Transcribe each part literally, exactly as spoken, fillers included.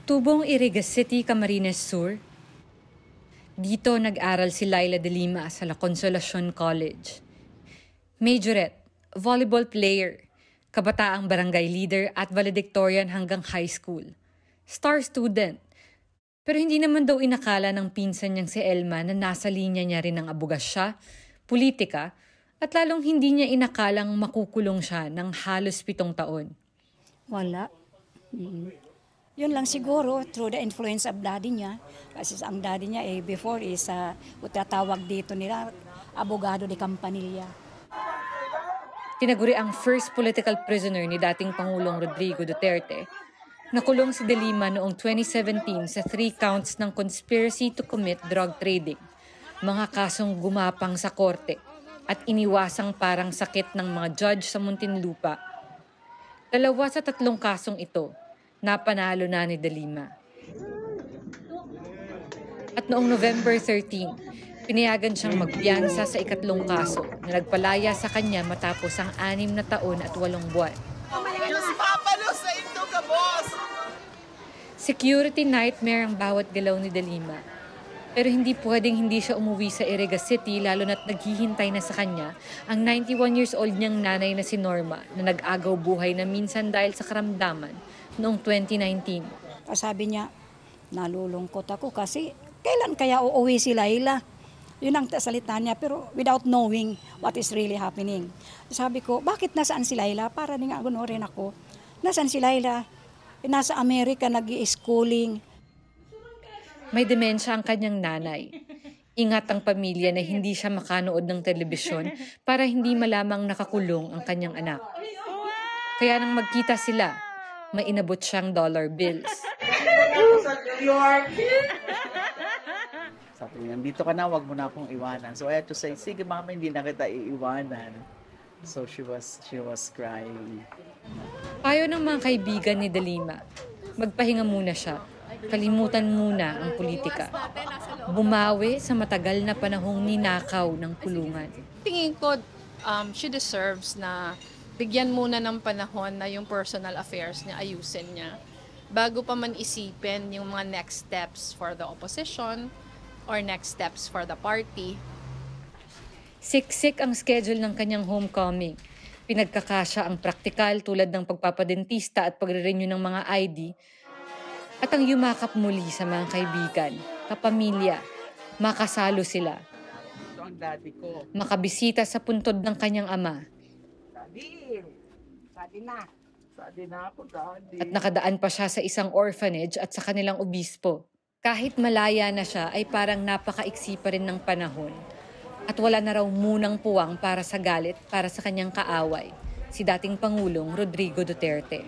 Tubong Iriga City, Camarines Sur. Dito nag-aral si Laila de Lima sa La Consolacion College. Majorette, volleyball player, kabataang barangay leader at valedictorian hanggang high school. Star student. Pero hindi naman daw inakala ng pinsan niyang si Elma na nasa linya niya rin ng abogasya, politika, at lalong hindi niya inakalang makukulong siya ng halos pitong taon. Wala. Mm-hmm. Yun lang siguro through the influence of daddy niya. Kasi ang daddy niya eh, before is uh, utatawag dito nila, abogado de Campanilla. Tinaguri ang first political prisoner ni dating Pangulong Rodrigo Duterte. Nakulong si de Lima noong twenty seventeen sa three counts ng conspiracy to commit drug trading, mga kasong gumapang sa korte at iniwasang parang sakit ng mga judge sa Muntinlupa. Dalawa sa tatlong kasong ito, napanalo na ni de Lima. At noong November thirteenth, pinayagan siyang magpiyansa sa ikatlong kaso na nagpalaya sa kanya matapos ang anim na taon at walong buwan. Diyos papalo sa ito ka, boss! Security nightmare ang bawat galaw ni de Lima. Pero hindi pwedeng hindi siya umuwi sa Iriga City lalo na't naghihintay na sa kanya ang ninety-one years old niyang nanay na si Norma na nag-agaw buhay na minsan dahil sa karamdaman noong twenty nineteen. Sabi niya, nalulungkot ako kasi kailan kaya uuwi si Laila? Yun ang salita niya pero without knowing what is really happening. Sabi ko, bakit nasaan si Laila? Para din nga rin ako. Nasaan si Laila? Nasa Amerika nag-i-schooling. May demensya ang kanyang nanay. Ingat ang pamilya na hindi siya makanood ng telebisyon para hindi malamang nakakulong ang kanyang anak. Kaya nang magkita sila, may inabot siyang dollar bills. Sa New York! Sabi niya, dito ka na, wag mo na akong iwanan. So I had to say, sige mama, hindi na kita iiwanan. So she was, she was crying. Payo ng mga kaibigan ni de Lima, magpahinga muna siya. Kalimutan muna ang politika. Bumawi sa matagal na panahong ninakaw ng kulungan. Tingin ko, um, she deserves na bigyan muna ng panahon na yung personal affairs niya, ayusin niya. Bago pa man isipin yung mga next steps for the opposition or next steps for the party. Siksik ang schedule ng kanyang homecoming. Pinagkakasya ang praktikal tulad ng pagpapadentista at pagre-renew ng mga I D. At ang yumakap muli sa mga kaibigan, kapamilya, makasalo sila. Ito ang daddy ko. Makabisita sa puntod ng kanyang ama. Daddy! Daddy na! Daddy na ako, daddy. At nakadaan pa siya sa isang orphanage at sa kanilang obispo. Kahit malaya na siya ay parang napakaiksi pa rin ng panahon. At wala na raw munang puwang para sa galit para sa kanyang kaaway, si dating Pangulong Rodrigo Duterte.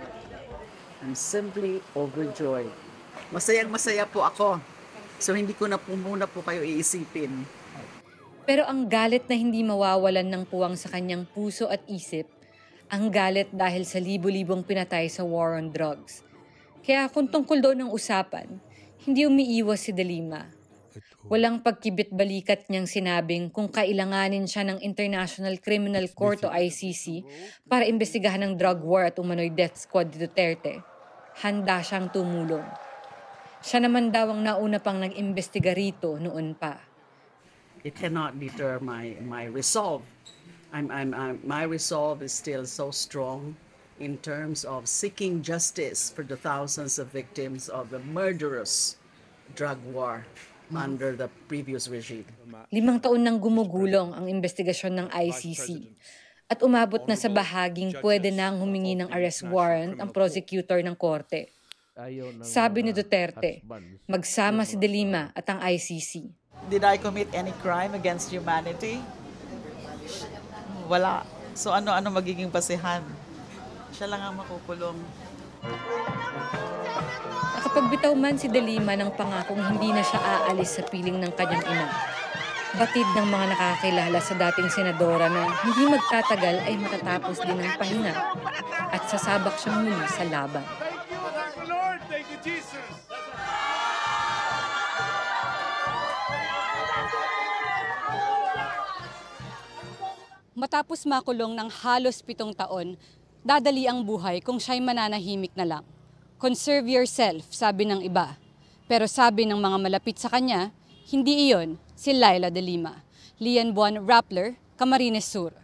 I'm simply overjoyed. Masayang masaya po ako. So hindi ko na po muna po kayo iisipin. Pero ang galit na hindi mawawalan ng puwang sa kanyang puso at isip, ang galit dahil sa libo-libong pinatay sa war on drugs. Kaya kung tungkol doon ang usapan, hindi umiiwas si de Lima. Walang pagkibit-balikat niyang sinabing kung kailanganin siya ng International Criminal Court o I C C para imbestigahan ng drug war at umano'y death squad ni Duterte, handa siyang tumulong. Siya naman daw ang nauna pang nag-imbestiga rito noon pa. It cannot deter my my resolve. I'm, I'm, I'm, my resolve is still so strong in terms of seeking justice for the thousands of victims of the murderous drug war under the previous regime. Limang taon nang gumugulong ang investigasyon ng I C C at umabot na sa bahaging pwede nang humingi ng arrest warrant ang prosecutor ng korte. Sabi ni Duterte, magsama si de Lima at ang I C C. Did I commit any crime against humanity? Wala. So ano-ano magiging pasihan? Siya lang ang makukulong. Nakapagbitaw man si de Lima ng pangakong hindi na siya aalis sa piling ng kanyang ina. Batid ng mga nakakilala sa dating senadora na hindi magtatagal ay matatapos din ang pahinga at sasabak siyang muli sa laban. Lord, thank you, Jesus. Matapos makulong ng halos pitong taon, dadali ang buhay kung siya'y mananahimik na lang. Conserve yourself, sabi ng iba. Pero sabi ng mga malapit sa kanya, hindi iyon si Laila de Lima. Lian Buwan Rappler, Camarines Sur.